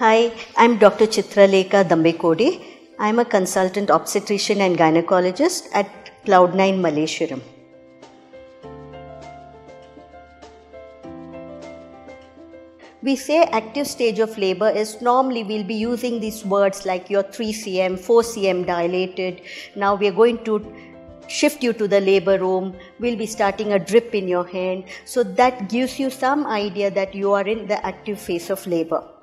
Hi, I'm Dr. Chitralekha Dambekodi. I'm a consultant obstetrician and gynecologist at Cloudnine Malaysia. We say active stage of labor is normally we'll be using these words like your 3 cm, 4 cm dilated. Now we are going to shift you to the labor room. We'll be starting a drip in your hand. So that gives you some idea that you are in the active phase of labor.